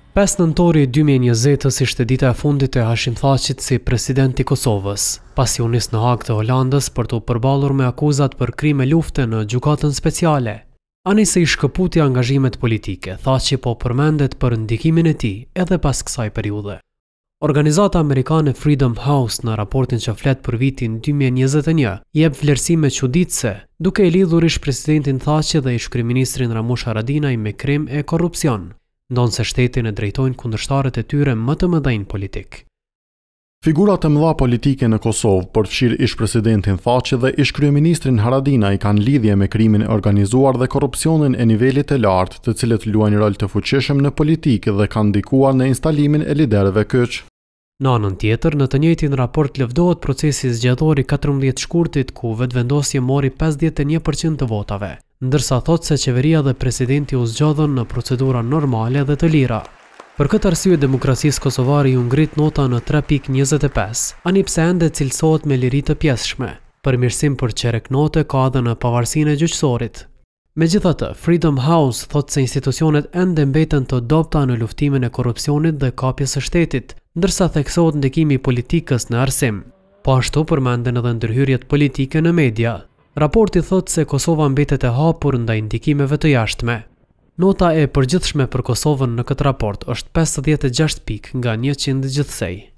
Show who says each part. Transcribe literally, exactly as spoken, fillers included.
Speaker 1: pesë nëntori dy mijë e njëzet ishte dita e fundit e Hashim Thaqit si president i Kosovës, pasi u nis në Hag të Holandës për të përballur me akuzat për krime lufte në gjykatën speciale. Ani se i shkëputi angazhimet politike, Thaqi po përmendet për ndikimin e tij edhe pas kësaj periudhe. Organizata amerikane Freedom House në raportin që flet për vitin dy mijë e njëzet e një jep vlerësime çuditëse, duke i lidhur ish presidentin Thaqi dhe ish kryeministrin Ramush Haradinaj me krim e korrupsion, ndonse shtetin e drejtojnë kundërshtarët e tyre më të mëdhenj politik.
Speaker 2: Figurat e mëdha politike në Kosovë, përfshirë ish presidentin Thaqi dhe ish kryeministrin Haradinaj, kanë lidhje me krimin e organizuar dhe korrupsionin e nivelit të lartë, të cilët luajnë rol të fuqishëm në politikë dhe kanë ndikuar në instalimin e liderëve kyç.
Speaker 1: Në anën tjetër, në të njëjtin raport lëvdohet procesi zgjedhor i katërmbëdhjetë shkurtit ku vetëvendosje mori pesëdhjetë e një përqind të votave, ndërsa thotë se qeveria dhe presidenti u zgjodhën në procedura normale dhe të lira. Për këtë arsye demokracisë kosovare ju ngrit nota në tre pikë njëzet e pesë, ani pse ende cilësohet me liri të pjesshme. Përmirësim për qerek note ka edhe në pavarësinë e gjyqësorit. Megjithatë, Freedom House thotë se institucionet ende mbeten të dobta në luftimin e korrupsionit dhe kapjes së shtetit, ndërsa theksohet ndikimi i politikës në arsim. Po ashtu përmenden edhe ndërhyrjet politike në media. Raporti thotë se Kosova mbetet e hapur ndaj ndikimeve të jashtme. Nota e përgjithshme për Kosovën në këtë raport është pesëdhjetë e gjashtë pikë nga njëqind gjithsej.